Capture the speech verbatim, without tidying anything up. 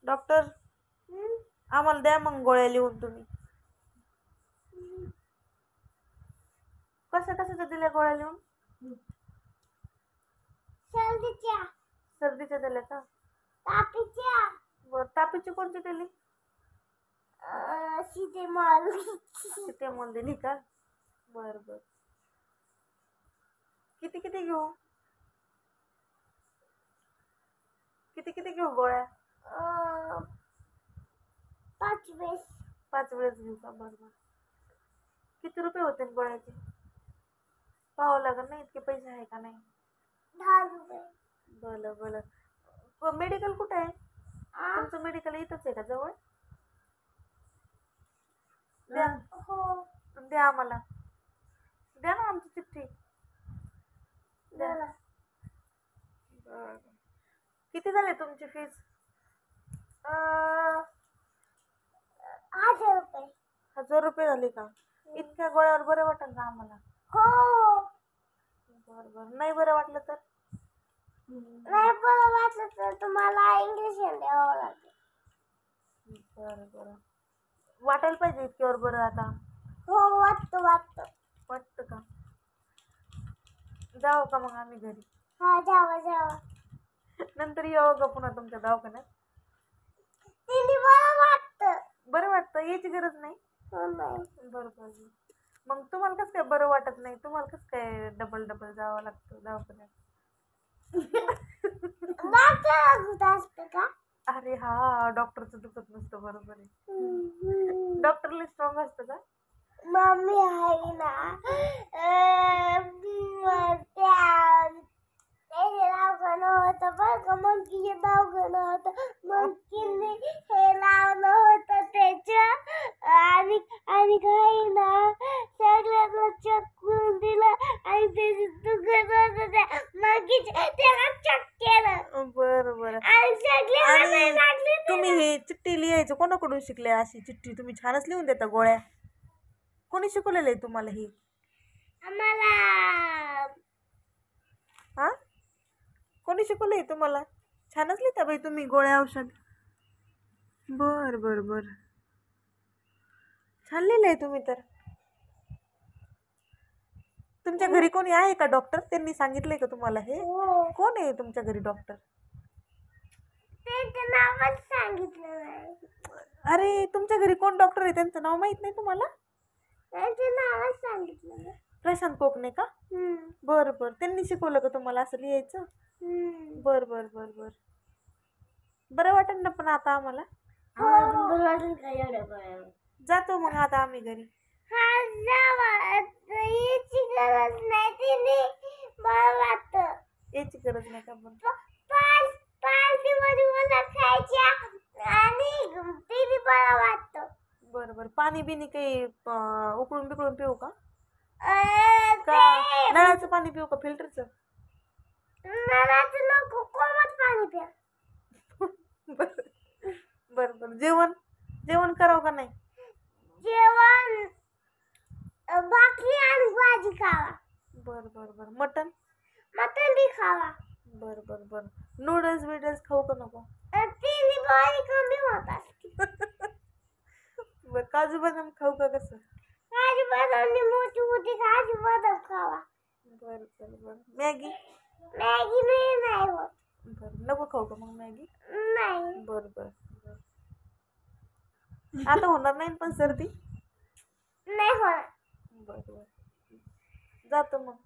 Doctor आम्हाला द्या मग गोळ्या लिहून. तुम्ही कशा कशाच्या दिल्या गोळ्या लिहून? सर्दीच्या. सर्दीच्या दिल्या का? तापीच्या. बर, तापीची कोणती दिली? सिटेमॉल. सिटेमॉल दिली का? बर बर. किती किती घेऊ? किती किती घेऊ गोळ्या? पाच वेळेस. पाच वेळेस घेऊ का? बरोबर. किती रुपये होते गोळ्याचे? पाहावं लागेल ना इतके पैसे आहे का नाही. दहा रुपये. बरं बरं. मेडिकल कुठे आहे तुमचं? मेडिकल इथंच आहे का जवळ? द्या. हो. द्या आम्हाला. द्या ना आमची चिठ्ठी. द्या. बरं. किती झाले तुमची फीस? हजार रुपये. हजार रुपये झाली का? इतक्या गोळ्यावर बरं वाटेल का आम्हाला? हो. बरं बरं. नाही बरं वाटलं तर? नाही बरं वाटलं तर तुम्हाला इंजेक्शन द्यावं लागेल. बरं बरं. वाटायला पाहिजे इतक्यावर बरं आता? हो वाटतं वाटतं. वाटतं का? जाऊ का मग आम्ही घरी? हा जावा जावा. नंतर येऊ का पुन्हा तुमच्या दवाखान्यात? तिने बरं वाटतं. बरं वाटतं? यायची गरज नाही? नाही. बरं बरं. मग तुम्हाला कसं काय बरं वाटत नाही? तुम्हाला कसं काय डबल डबल जावं लागतं दवाखान्यात? डॉक्टर दुखत असतं का? अरे हा, डॉक्टरचं दुखत नसतं. बरोबर आहे. डॉक्टरला स्ट्रॉंग असतं का? मम्मी आहे ना त्या त्याचे दवाखानं होतं बरं का. मंकीचे दवाखानं होतं. मंकीने हे लावलं होतं त्याचं आणि आणि काही ना सगळ्यांना चेक करून दिलं आणि त्याची दुखत होतं त्या मंकीचे त्याला चेक केलं. बरं बरं. आणि सगळे लागले. तुम्ही हे चिठ्ठी लिहायचं कोणाकडून शिकले? अशी चिठ्ठी तुम्ही छानच लिहून देता गोळ्या. कोणी शिकवलेलं आहे तुम्हाला हे? आम्हाला. हा, कोणी शिकवलंय तुम्हाला? छानच लिहिता बाई तुम्ही गोळ्या औषध. बर बर बर. छान लिहिलंय तुम्ही तर. तुमच्या घरी कोणी आहे का डॉक्टर? त्यांनी सांगितलंय का तुम्हाला हे? कोण आहे तुमच्या घरी डॉक्टर? त्यांचं नावच सांगितलं नाही. अरे तुमच्या घरी कोण डॉक्टर आहे त्यांचं नाव माहित नाही तुम्हाला? त्यांचं नावच सांगितलं नाही. प्रशांत कोकणे का? बर बर. त्यांनी शिकवलं का तुम्हाला असं लिहायचं? बर बर बर बर. बरं वाटेल ना पण आता आम्हाला? जातो मग आता आम्ही घरी. हा जावा. याची गरज नाही. तिने बरं वाटतं. याची गरज नाही का? पण पाच पाच दिवस मला खायच्या आणि तिने बरं वाटतं. बरं बरं. पाणी बिनी काही उकळून बिकळून पिऊ का? का नळाचं पाणी पिऊ का फिल्टरचं? नळाचं नको, कोमट पाणी प्या. बर बर बर. जेवण जेवण करावं का नाही? जेवण भाकरी आणि भाजी खावा. बर बर बर. मटन? मटन बी खावा. बर बर बर. नूडल्स बिडल्स खाऊ का नको? तिने बॉडी कमी होत असते. बर. काजू बदाम खाऊ का? कसं? काजू बदामनी मोठी मोठी काजू बदाम खावा. बर बर बर. मॅगी? मॅगी नाही नाही होत. बर. नको खाऊ का मग मॅगी? नाही. बर बर बर. आता होणार नाही पण सर्दी? नाही होणार. बर बर. जातो मग.